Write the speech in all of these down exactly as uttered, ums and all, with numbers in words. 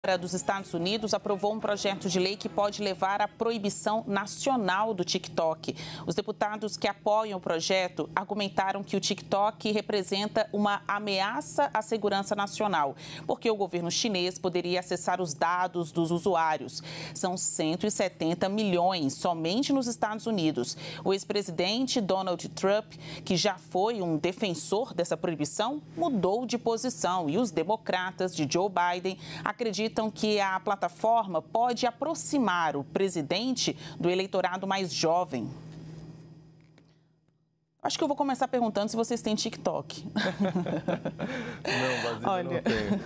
A Câmara dos Estados Unidos aprovou um projeto de lei que pode levar à proibição nacional do TikTok. Os deputados que apoiam o projeto argumentaram que o TikTok representa uma ameaça à segurança nacional, porque o governo chinês poderia acessar os dados dos usuários. São cento e setenta milhões somente nos Estados Unidos. O ex-presidente Donald Trump, que já foi um defensor dessa proibição, mudou de posição e os democratas de Joe Biden acreditam que a plataforma pode aproximar o presidente do eleitorado mais jovem. Acho que eu vou começar perguntando se vocês têm TikTok. Não, Basílio, Olha, não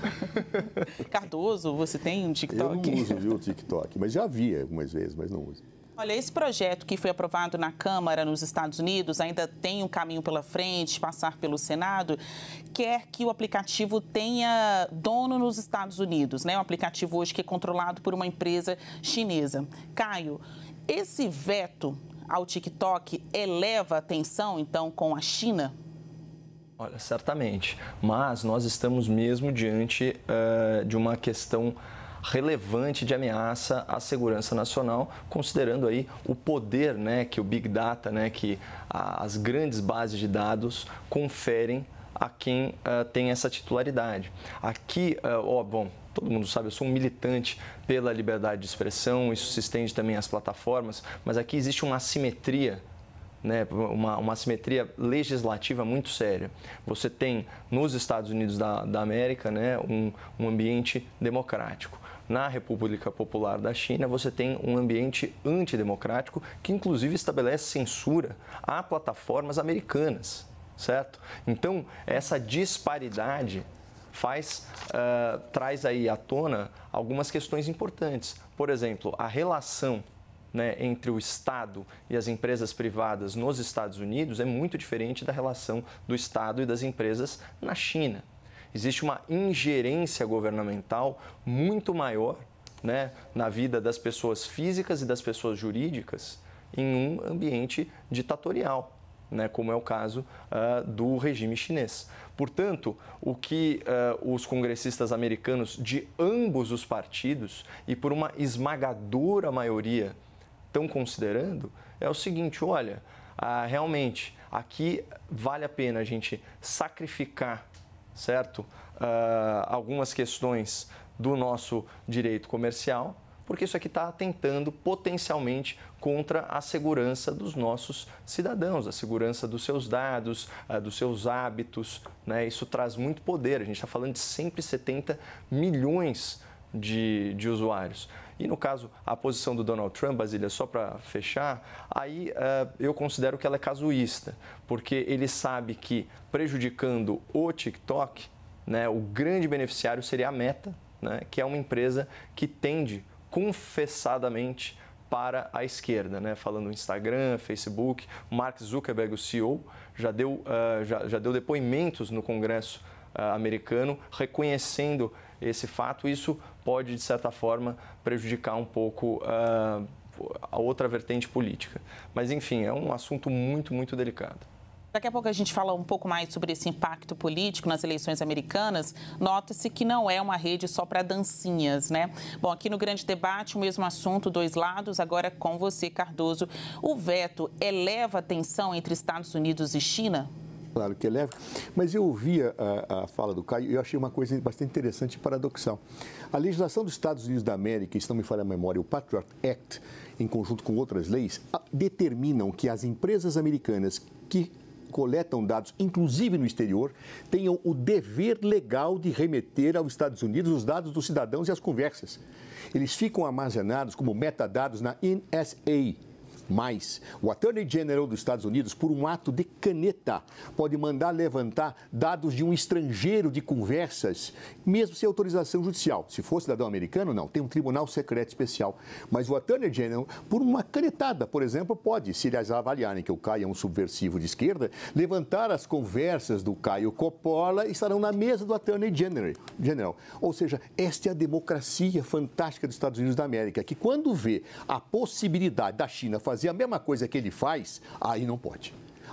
tenho. Cardoso, você tem um TikTok? Eu não uso, viu, o TikTok, mas já vi algumas vezes, mas não uso. Olha, esse projeto que foi aprovado na Câmara nos Estados Unidos ainda tem um caminho pela frente, passar pelo Senado, quer que o aplicativo tenha dono nos Estados Unidos, né? Um aplicativo hoje que é controlado por uma empresa chinesa. Caio, esse veto ao TikTok eleva a tensão, então, com a China? Olha, certamente, mas nós estamos mesmo diante uh, de uma questão relevante de ameaça à segurança nacional, considerando aí o poder, né, que o Big Data, né, que a, as grandes bases de dados conferem a quem uh, tem essa titularidade. Aqui, uh, ó, bom, todo mundo sabe, eu sou um militante pela liberdade de expressão, isso se estende também às plataformas, mas aqui existe uma assimetria, né, uma, uma assimetria legislativa muito séria. Você tem nos Estados Unidos da, da América, né, um, um ambiente democrático. Na República Popular da China, você tem um ambiente antidemocrático que, inclusive, estabelece censura a plataformas americanas, certo? Então, essa disparidade faz, uh, traz aí à tona algumas questões importantes. Por exemplo, a relação, né, entre o Estado e as empresas privadas nos Estados Unidos é muito diferente da relação do Estado e das empresas na China. Existe uma ingerência governamental muito maior, né, na vida das pessoas físicas e das pessoas jurídicas em um ambiente ditatorial, né, como é o caso uh, do regime chinês. Portanto, o que uh, os congressistas americanos de ambos os partidos e por uma esmagadora maioria estão considerando é o seguinte: olha, uh, realmente aqui vale a pena a gente sacrificar, certo? Uh, algumas questões do nosso direito comercial, porque isso aqui está atentando potencialmente contra a segurança dos nossos cidadãos, a segurança dos seus dados, uh, dos seus hábitos, né? Isso traz muito poder. A gente está falando de cento e setenta milhões de, de usuários. E no caso, a posição do Donald Trump, Basília, só para fechar, aí uh, eu considero que ela é casuísta, porque ele sabe que prejudicando o TikTok, né, o grande beneficiário seria a Meta, né, que é uma empresa que tende confessadamente para a esquerda, né, falando Instagram, Facebook. Mark Zuckerberg, o C E O, já deu, uh, já, já deu depoimentos no Congresso uh, americano reconhecendo esse fato. Isso pode, de certa forma, prejudicar um pouco uh, a outra vertente política. Mas, enfim, é um assunto muito, muito delicado. Daqui a pouco a gente fala um pouco mais sobre esse impacto político nas eleições americanas. Nota-se que não é uma rede só para dancinhas, né? Bom, aqui no Grande Debate, o mesmo assunto, dois lados. Agora com você, Cardoso. O veto eleva a tensão entre Estados Unidos e China? Claro que eleva, mas eu ouvi a, a fala do Caio e eu achei uma coisa bastante interessante e paradoxal. A legislação dos Estados Unidos da América, se não me falha a memória, o Patriot Act, em conjunto com outras leis, determinam que as empresas americanas que coletam dados, inclusive no exterior, tenham o dever legal de remeter aos Estados Unidos os dados dos cidadãos e as conversas. Eles ficam armazenados como metadados na N S A. Mas o Attorney General dos Estados Unidos, por um ato de caneta, pode mandar levantar dados de um estrangeiro de conversas, mesmo sem autorização judicial. Se for cidadão americano, não, tem um tribunal secreto especial. Mas o Attorney General, por uma canetada, por exemplo, pode, se eles avaliarem que o Caio é um subversivo de esquerda, levantar as conversas do Caio Coppola e estarão na mesa do Attorney General. Ou seja, esta é a democracia fantástica dos Estados Unidos da América, que quando vê a possibilidade da China fazer fazer a mesma coisa que ele faz, aí não pode.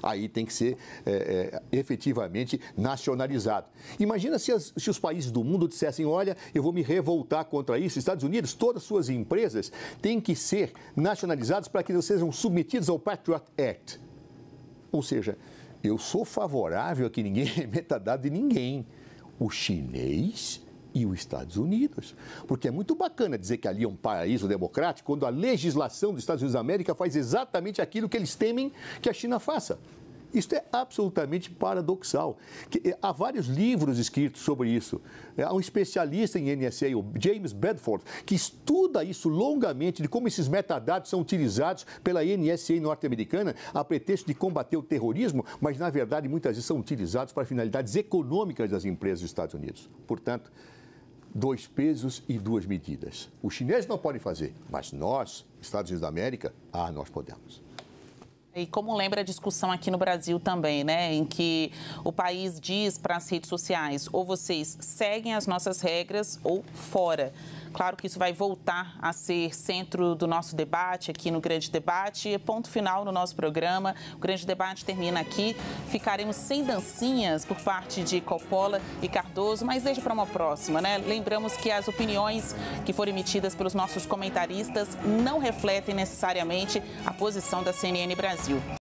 aí tem que ser é, é, efetivamente nacionalizado. Imagina se, as, se os países do mundo dissessem, olha, eu vou me revoltar contra isso. Estados Unidos, todas as suas empresas têm que ser nacionalizadas para que eles sejam submetidos ao Patriot Act. Ou seja, eu sou favorável a que ninguém remeta dado de ninguém. O chinês e os Estados Unidos. Porque é muito bacana dizer que ali é um paraíso democrático quando a legislação dos Estados Unidos da América faz exatamente aquilo que eles temem que a China faça. Isso é absolutamente paradoxal. Há vários livros escritos sobre isso. Há um especialista em N S A, o James Bedford, que estuda isso longamente, de como esses metadados são utilizados pela N S A norte-americana a pretexto de combater o terrorismo, mas, na verdade, muitas vezes são utilizados para finalidades econômicas das empresas dos Estados Unidos. Portanto, dois pesos e duas medidas. Os chineses não podem fazer, mas nós, Estados Unidos da América, ah, nós podemos. E como lembra a discussão aqui no Brasil também, né, em que o país diz para as redes sociais, ou vocês seguem as nossas regras ou fora. Claro que isso vai voltar a ser centro do nosso debate aqui no Grande Debate. Ponto final no nosso programa. O Grande Debate termina aqui. Ficaremos sem dancinhas por parte de Coppola e Cardoso, mas deixa para uma próxima, né? Lembramos que as opiniões que foram emitidas pelos nossos comentaristas não refletem necessariamente a posição da C N N Brasil.